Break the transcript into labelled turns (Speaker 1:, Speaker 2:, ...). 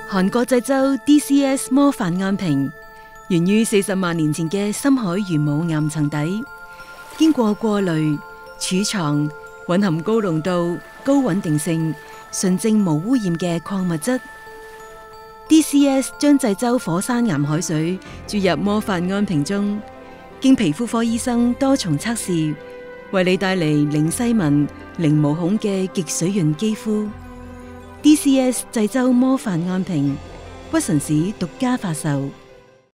Speaker 1: 韓國濟州 DCS 魔法安瓶，源於40萬年前嘅深海玄武岩層底，經過過濾、儲藏、蘊含高濃度、高穩定性、純正無污染嘅礦物質。DCS 將濟州火山岩海水注入魔法安瓶中，經皮膚科醫生多重測試，為你帶嚟零細紋、零毛孔嘅極水潤肌膚。DCS 濟州魔法安瓶，屈臣氏獨家發售。